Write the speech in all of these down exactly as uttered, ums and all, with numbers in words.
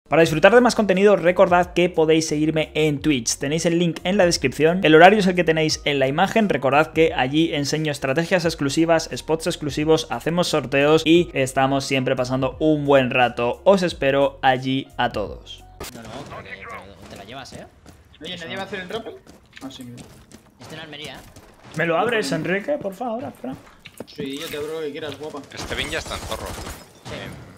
Para disfrutar de más contenido, recordad que podéis seguirme en Twitch. Tenéis el link en la descripción. El horario es el que tenéis en la imagen. Recordad que allí enseño estrategias exclusivas, spots exclusivos, hacemos sorteos y estamos siempre pasando un buen rato. Os espero allí a todos. No, no, creo que te, te la llevas, ¿eh? Oye, ¿nadie va a hacer el rappel? Ah, sí, mira. Este en Almería, ¿eh? ¿Me lo abres, Enrique? Por favor, espera. Sí, yo te abro lo que quieras, guapa. Este bin ya está en zorro. Sí.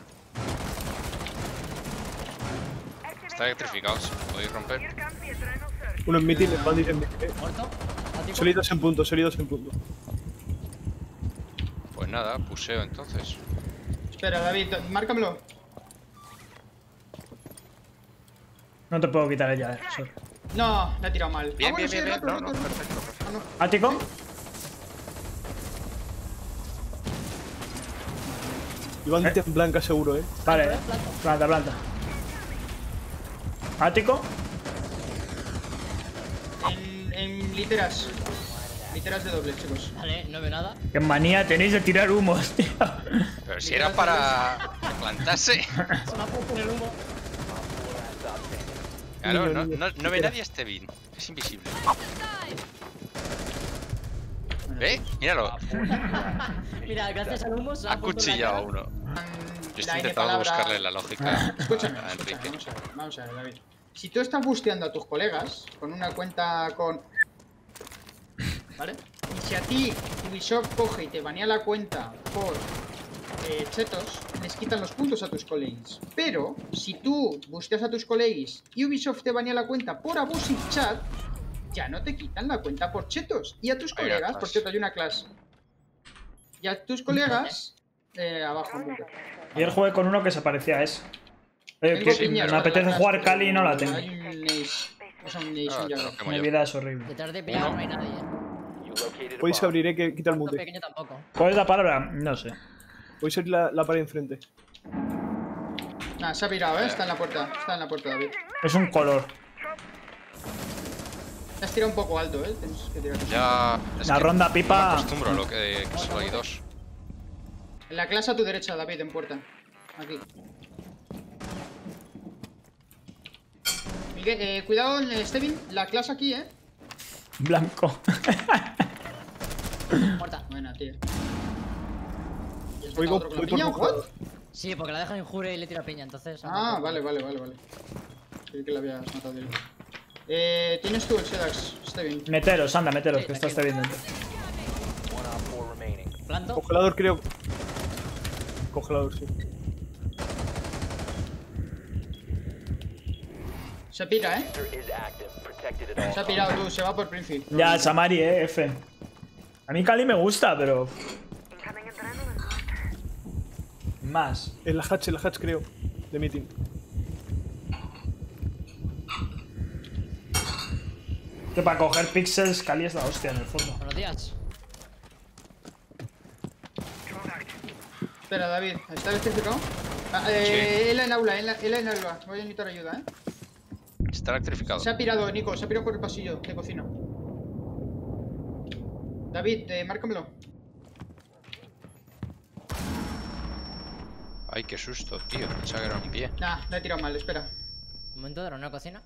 Está electrificado, si podéis romper. Uno en meeting, el bandit en meeting. ¿Muerto? ¿Ático? Solidos en punto, solidos en punto. Pues nada, puseo entonces. Espera, David, márcamelo. No te puedo quitar el llave, sorry. No, la he tirado mal. Bien, Ah, bueno, bien, sí, bien, bien. rato, No, rato, no, rato. perfecto, perfecto. Ah, no. ¿Ático? Y bandit en blanca seguro, eh. Vale, planta, planta. ¿Ático? En, en literas. Literas de doble, chicos. Vale, no veo nada. Qué manía tenéis de tirar humos, tío. Pero si era para plantarse. Se me ha puesto en el humo. Claro, no, no, no ve nadie este bin. Es invisible. ¿Ve? Míralo. Mira, gracias al humo se Ha ha puesto en la cuchillado a cara. uno. La Yo estoy N intentando palabra- buscarle la lógica Escúchame, a escúchame, Enrique. vamos a ver, vamos a ver, David. Si tú estás busteando a tus colegas con una cuenta con... ¿Vale? Y si a ti Ubisoft coge y te banea la cuenta por eh, chetos, les quitan los puntos a tus colegas. Pero, si tú busteas a tus colegas y Ubisoft te banea la cuenta por abusive chat, ya no te quitan la cuenta por chetos. Y a tus Hay una colegas, por clase. cierto, hay una clase. Y a tus colegas... Eh, abajo, un poco. Ayer jugué con uno que se parecía a ese. Eh, Tengo que piñas me para apetece la jugar clase, Cali y no la tengo. Hay un Nace. Es un Nace, Ah, un te lo Jagger. quemo Mi yo. vida es horrible. Detrás de pillar no hay nadie, ¿eh? Podéis abrir, eh, que quita el Tanto mute. pequeño tampoco. ¿Cuál es la palabra? No sé. Podéis abrir la, la pared enfrente. Nah, se ha pirado, eh. Está en la puerta. Está en la puerta, David. Es un color. Te has tirado un poco alto, eh. Tienes que tirar. Ya. Es La que ronda no pipa. me acostumbro a lo que, que solo hay dos. En la clase a tu derecha, David, en puerta. Aquí. Miguel, eh, cuidado, eh, Stevin. La clase aquí, eh. Blanco. Muerta. Buena, tío. ¿Y has Oigo, matado otro con la voy por piña, mojado. what? Sí, porque la deja injure y le tira piña, entonces. Ah, vale, vale, vale, vale. Creí que la habías matado directo. Eh, tienes tú el Sedax, Stevin. Meteros, anda, meteros, Sí, que está aquí. este viendo. Planto. Congelador, creo. Congelador, sí. Se pira, eh. Se ha pirado tú, se va por Princi. Ya, Samari, eh, F. A mí Cali me gusta, pero. Más. En la hatch, en la hatch, creo. De meeting. Que para coger pixels, Cali es la hostia en el fondo. Buenos días. Espera, David, ¿está electrificado? Ah, eh, él en aula, él, él en aula. Voy a necesitar ayuda, eh. Está electrificado. Se ha pirado, Nico, se ha pirado por el pasillo de cocina. David, eh, márcamelo. Ay, qué susto, tío. Pensaba que era un pie. Nah, la he tirado mal, espera. Un momento, era una cocina.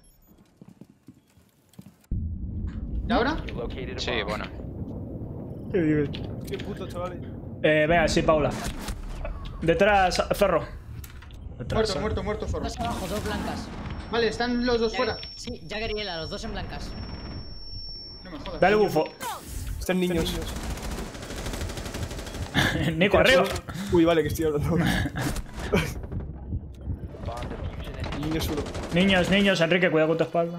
¿Y ahora? Sí, bueno. ¿Qué dices? Qué puto, chavales. Eh, venga, sí, Paula. Detrás, Zorro. Detrás, Muerto, eh. muerto, muerto, Zorro. Dos abajo, dos blancas. Vale, están los dos fuera. Sí, Jagger y Ela, los dos en blancas. No me jodas. Dale bufo. Están niños. Nico, arriba. Uy, vale, que estoy hablando. Niños uno. Niños, niños, Enrique, cuidado con tu espalda.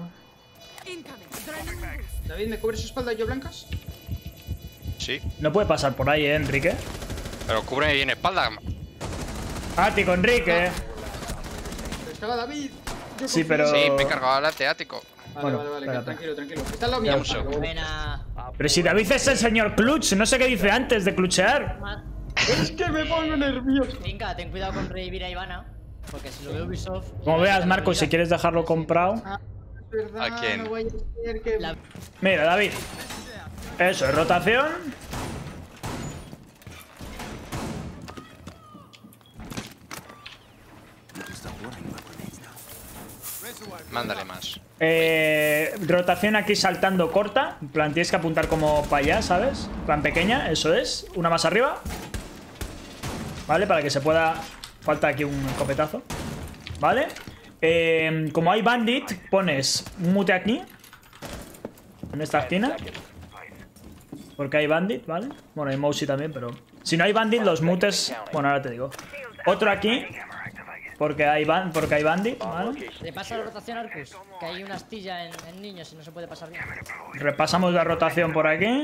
David, ¿me cubres espalda y yo blancas? Sí. No puede pasar por ahí, eh, Enrique. Pero cubre bien espalda. Ático, Enrique. Pero estaba David. Yo Sí, confío. pero- Sí, me he cargado al ateático. Vale, Bueno, vale, vale, que espérate. tranquilo, tranquilo. Está al lado mío. Ya uso. Vale, Buena. Pero si David es el señor Clutch, no sé qué dice antes de cluchear. Es que me pongo nervioso. Venga, ten cuidado con revivir a Ivana. Porque si lo veo Ubisoft. Como veas, Marco, si quieres dejarlo comprado. Ah, es verdad, ¿A quién? no vaya a ser que... La- Mira, David. Eso es rotación. Mándale más. Eh, rotación aquí saltando corta. En plan, tienes que apuntar como para allá, ¿sabes? En plan pequeña, eso es. Una más arriba. Vale, para que se pueda... Falta aquí un escopetazo. Vale. Eh, como hay bandit, pones un mute aquí. En esta esquina. Porque hay bandit, ¿vale? Bueno, hay Mousy también, pero... Si no hay bandit, los mutes... Bueno, ahora te digo. Otro aquí. Porque hay, ban... porque hay bandit, ¿vale? Le pasa la rotación a Arcus, que hay una astilla en, en niños y no se puede pasar bien. Repasamos la rotación por aquí.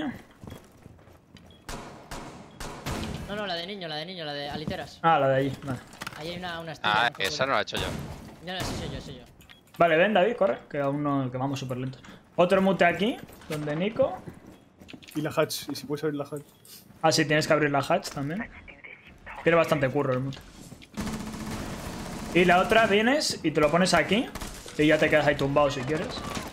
No, no, la de niño, la de niño, la de aliteras. Ah, la de allí, vale. Ahí hay una, una astilla. Ah, un poco esa de- no la he hecho yo. No, no, sí soy yo, soy yo. Vale, ven, David, corre. Que aún no... Que vamos súper lentos. Otro mute aquí. Donde Nico... Y la hatch, y si puedes abrir la hatch. Ah, sí, tienes que abrir la hatch también. Tiene bastante curro el mute. Y la otra vienes y te lo pones aquí. Y ya te quedas ahí tumbado si quieres.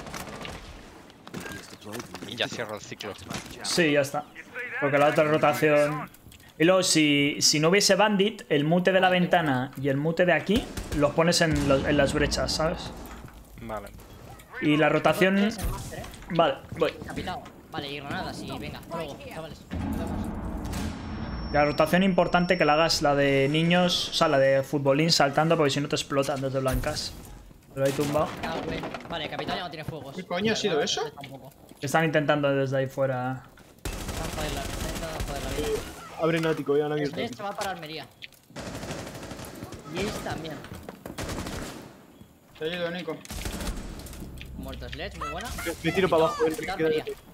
Y ya cierro el ciclo. Sí, ya está. Porque la otra rotación... Y luego, si, si no hubiese bandit, el mute de la ventana y el mute de aquí los pones en, los- en las brechas, ¿sabes? Vale. Y la rotación... Es el máster, ¿eh? Vale, voy. Capitado. Vale, y granadas, y venga, hasta luego, chavales. Nos vemos. La rotación importante que la hagas la de niños, o sea, la de futbolín saltando, porque si no te explotan desde blancas. Pero ahí tumbado. Cago en- Vale, capitán ya no tiene fuegos. ¿Qué coño ha sido Vale, eso? tampoco. Están intentando desde ahí fuera. Están joder la- están intentando joder la vida. Abre en ático, ya han abierto. Sledge se va para Almería. Y Ace también. Te ayudo, Nico. Muerto Sledge, muy buena. Me- Me tiro para abajo, Capitán Enrique. Almería. quédate.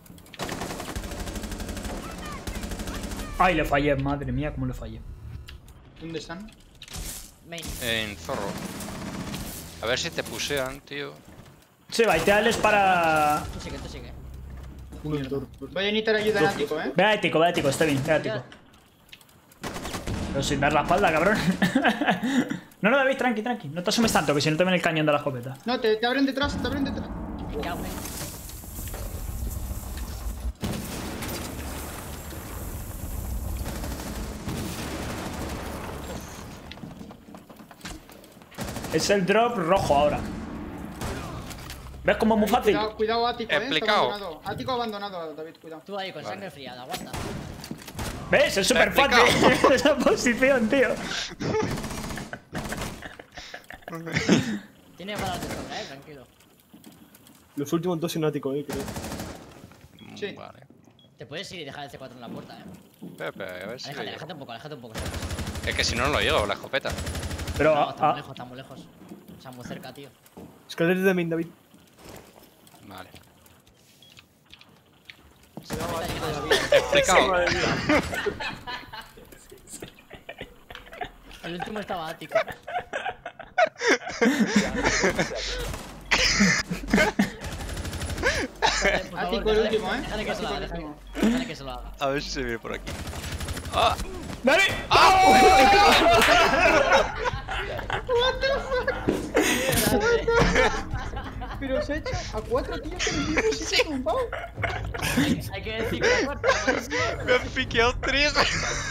Ay, le fallé, madre mía, cómo le fallé. ¿Dónde están? Main. En zorro. A ver si te pusean, tío. Sí, baiteales para... Tú sigue, tú sigue. Uno en torno. Voy a necesitar ayuda en ático, ¿eh? Ve a ético, ve a ético, esté bien, ve a ético. Pero sin dar la espalda, cabrón. No, no, David, tranqui, tranqui. No te asumes tanto, que si no te ven el cañón de la escopeta. No, te, te abren detrás, te abren detrás. Cago en- Es el drop rojo ahora. ¿Ves cómo es muy fácil? Cuidado, cuidado, ático, eh. Está Explicado. abandonado. Ático abandonado, David, cuidado. Tú ahí con Vale. sangre fría, aguanta. ¿Ves? Es súper Explicado. fácil esa posición, tío. Tiene balas de sobra, eh, tranquilo. Los últimos dos en ático, eh, creo. Sí. Vale. Te puedes ir y dejar el C cuatro en la puerta, eh. Espera, espera, a ver si lo Aléjate, llego. aléjate un poco, aléjate un poco. Es que si no, no lo llego, la escopeta. Pero... No, está ah, muy lejos, está muy lejos. Está muy cerca, tío. Escaleras de main, David. Vale. Está llegando. Explicado. El último estaba ático. Por favor, Ático el déjale- último, eh. Déjale que se lo haga, Ático el déjale, último. déjale que se lo haga. A ver si se ve por aquí. ¡Ah! ¡Dale! Pero se ha hecho a cuatro tíos en el mismo sitio tumbado. Hay que decir que la cuarta, buenísimo. Me han piqueado tres.